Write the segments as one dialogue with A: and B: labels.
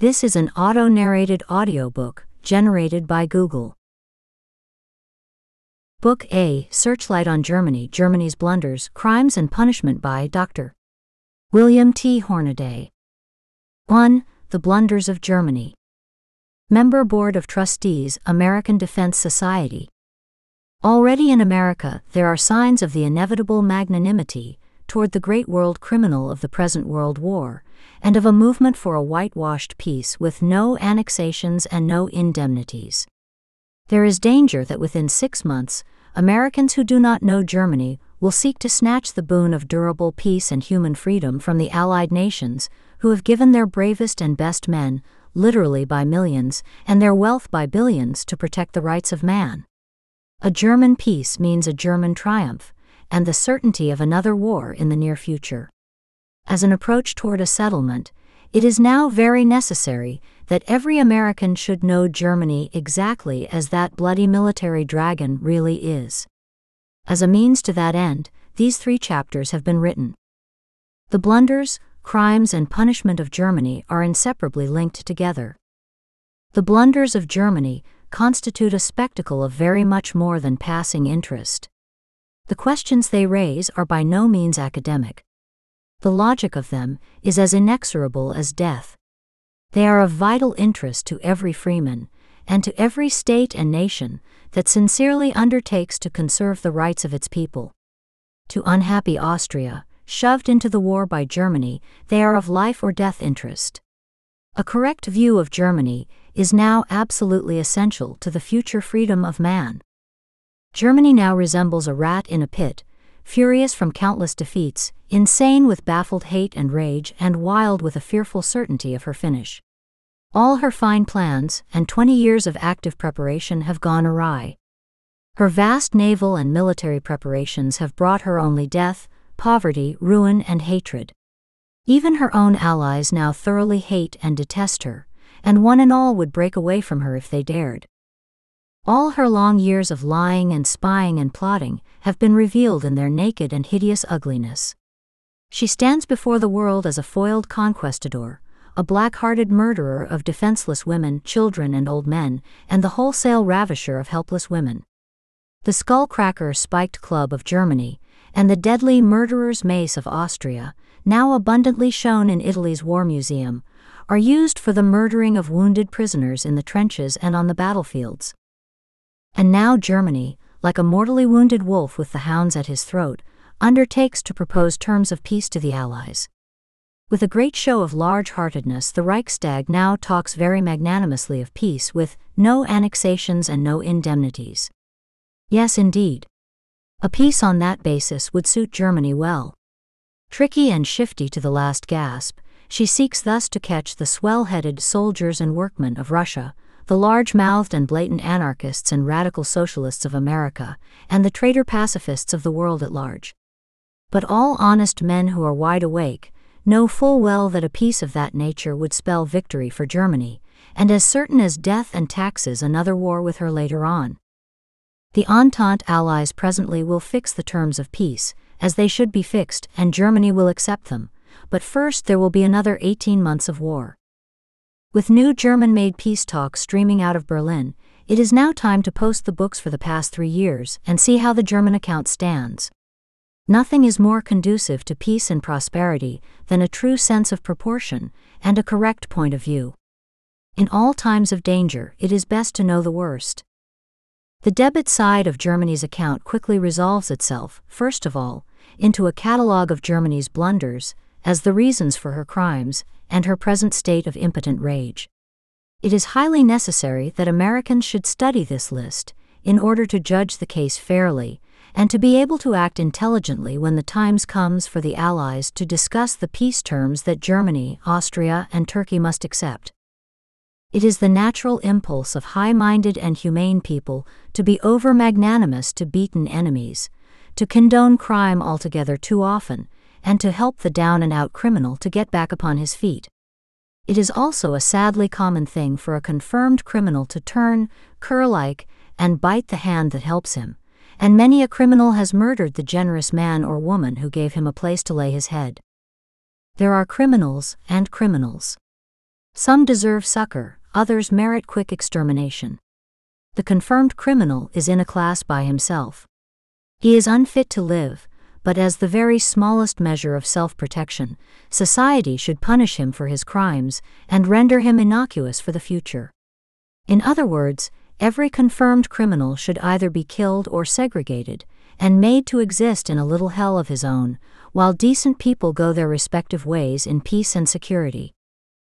A: This is an auto-narrated audiobook generated by Google. Book A, Searchlight on Germany, Germany's Blunders, Crimes and Punishment by Dr. William T. Hornaday. 1. The Blunders of Germany. Member Board of Trustees, American Defense Society. Already in America, there are signs of the inevitable magnanimity toward the great world criminal of the present World War, and of a movement for a whitewashed peace with no annexations and no indemnities. There is danger that within 6 months, Americans who do not know Germany will seek to snatch the boon of durable peace and human freedom from the Allied nations, who have given their bravest and best men, literally by millions, and their wealth by billions to protect the rights of man. A German peace means a German triumph, and the certainty of another war in the near future. As an approach toward a settlement, it is now very necessary that every American should know Germany exactly as that bloody military dragon really is. As a means to that end, these 3 chapters have been written. The blunders, crimes and punishment of Germany are inseparably linked together. The blunders of Germany constitute a spectacle of very much more than passing interest. The questions they raise are by no means academic. The logic of them is as inexorable as death. They are of vital interest to every freeman, and to every state and nation that sincerely undertakes to conserve the rights of its people. To unhappy Austria, shoved into the war by Germany, they are of life or death interest. A correct view of Germany is now absolutely essential to the future freedom of man. Germany now resembles a rat in a pit, furious from countless defeats, insane with baffled hate and rage, and wild with a fearful certainty of her finish. All her fine plans and 20 years of active preparation have gone awry. Her vast naval and military preparations have brought her only death, poverty, ruin, and hatred. Even her own allies now thoroughly hate and detest her, and one and all would break away from her if they dared. All her long years of lying and spying and plotting have been revealed in their naked and hideous ugliness. She stands before the world as a foiled conquistador, a black-hearted murderer of defenseless women, children, and old men, and the wholesale ravisher of helpless women. The skull-cracker spiked club of Germany, and the deadly murderer's mace of Austria, now abundantly shown in Italy's War Museum, are used for the murdering of wounded prisoners in the trenches and on the battlefields. And now Germany, like a mortally wounded wolf with the hounds at his throat, undertakes to propose terms of peace to the Allies. With a great show of large-heartedness, the Reichstag now talks very magnanimously of peace with no annexations and no indemnities. Yes, indeed. A peace on that basis would suit Germany well. Tricky and shifty to the last gasp, she seeks thus to catch the swell-headed soldiers and workmen of Russia, the large-mouthed and blatant anarchists and radical socialists of America, and the traitor pacifists of the world at large. But all honest men who are wide awake know full well that a peace of that nature would spell victory for Germany, and as certain as death and taxes another war with her later on. The Entente allies presently will fix the terms of peace, as they should be fixed, and Germany will accept them, but first there will be another 18 months of war. With new German-made peace talk streaming out of Berlin, it is now time to post the books for the past 3 years and see how the German account stands. Nothing is more conducive to peace and prosperity than a true sense of proportion and a correct point of view. In all times of danger, it is best to know the worst. The debit side of Germany's account quickly resolves itself, first of all, into a catalogue of Germany's blunders, as the reasons for her crimes, and her present state of impotent rage. It is highly necessary that Americans should study this list, in order to judge the case fairly, and to be able to act intelligently when the time comes for the Allies to discuss the peace terms that Germany, Austria, and Turkey must accept. It is the natural impulse of high-minded and humane people to be over-magnanimous to beaten enemies, to condone crime altogether too often, and to help the down-and-out criminal to get back upon his feet. It is also a sadly common thing for a confirmed criminal to turn, cur-like, and bite the hand that helps him, and many a criminal has murdered the generous man or woman who gave him a place to lay his head. There are criminals and criminals. Some deserve succor, others merit quick extermination. The confirmed criminal is in a class by himself. He is unfit to live, but as the very smallest measure of self-protection, society should punish him for his crimes and render him innocuous for the future. In other words, every confirmed criminal should either be killed or segregated, and made to exist in a little hell of his own, while decent people go their respective ways in peace and security.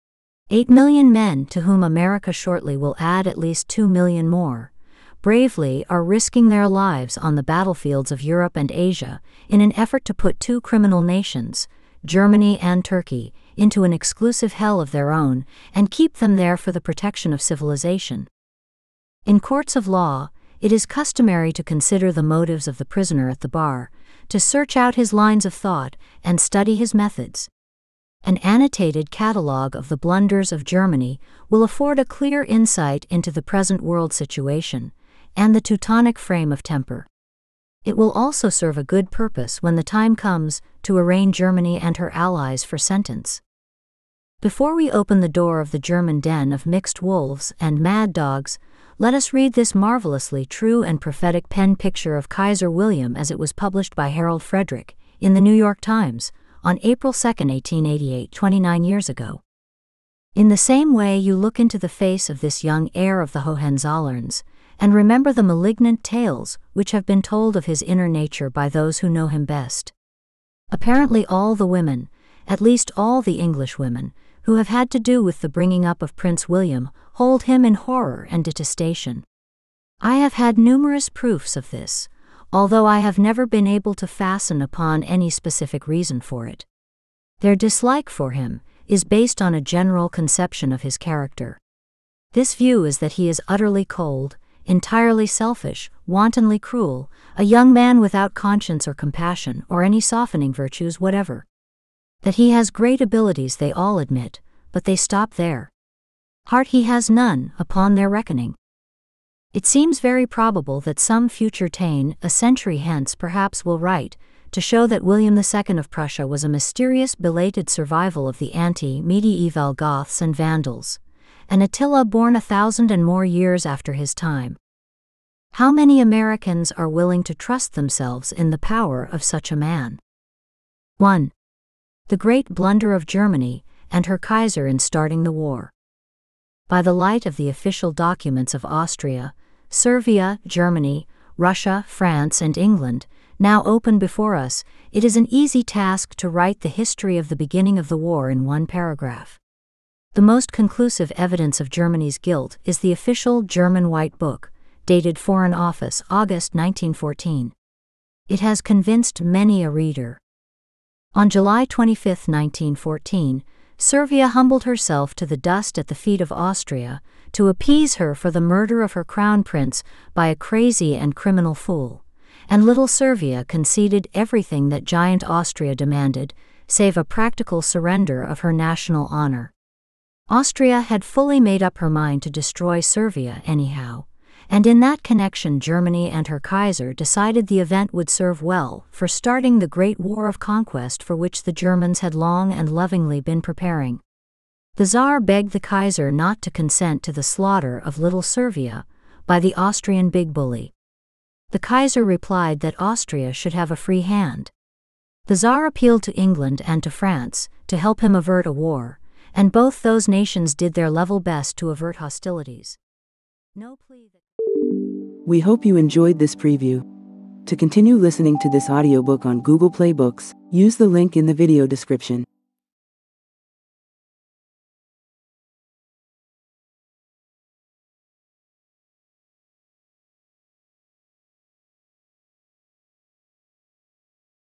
A: 8 million men, to whom America shortly will add at least 2 million more, bravely are risking their lives on the battlefields of Europe and Asia in an effort to put two criminal nations, Germany and Turkey, into an exclusive hell of their own and keep them there for the protection of civilization. In courts of law, it is customary to consider the motives of the prisoner at the bar, to search out his lines of thought and study his methods. An annotated catalogue of the Blunders of Germany will afford a clear insight into the present world situation and the Teutonic frame of temper. It will also serve a good purpose when the time comes to arraign Germany and her allies for sentence. Before we open the door of the German den of mixed wolves and mad dogs, let us read this marvelously true and prophetic pen picture of Kaiser William as it was published by Harold Frederick in the New York Times on April 2, 1888, 29 years ago. In the same way you look into the face of this young heir of the Hohenzollerns, and remember the malignant tales which have been told of his inner nature by those who know him best. Apparently all the women, at least all the English women, who have had to do with the bringing up of Prince William, hold him in horror and detestation. I have had numerous proofs of this, although I have never been able to fasten upon any specific reason for it. Their dislike for him is based on a general conception of his character. This view is that he is utterly cold, entirely selfish, wantonly cruel, a young man without conscience or compassion or any softening virtues whatever. That he has great abilities they all admit, but they stop there. Heart he has none, upon their reckoning. It seems very probable that some future Taine, a century hence perhaps, will write, to show that William II of Prussia was a mysterious belated survival of the ante-medieval Goths and Vandals, an Attila born 1,000 and more years after his time. How many Americans are willing to trust themselves in the power of such a man? 1. The great blunder of Germany and her Kaiser in starting the war. By the light of the official documents of Austria, Servia, Germany, Russia, France, and England, now open before us, it is an easy task to write the history of the beginning of the war in one paragraph. The most conclusive evidence of Germany's guilt is the official German White Book, dated Foreign Office, August 1914. It has convinced many a reader. On July 25, 1914, Servia humbled herself to the dust at the feet of Austria to appease her for the murder of her crown prince by a crazy and criminal fool, and little Servia conceded everything that giant Austria demanded, save a practical surrender of her national honor. Austria had fully made up her mind to destroy Servia anyhow, and in that connection Germany and her Kaiser decided the event would serve well for starting the great war of conquest for which the Germans had long and lovingly been preparing. The Tsar begged the Kaiser not to consent to the slaughter of little Servia by the Austrian big bully. The Kaiser replied that Austria should have a free hand. The Tsar appealed to England and to France to help him avert a war, and both those nations did their level best to avert hostilities.
B: We hope you enjoyed this preview. To continue listening to this audiobook on Google Play Books, use the link in the video description.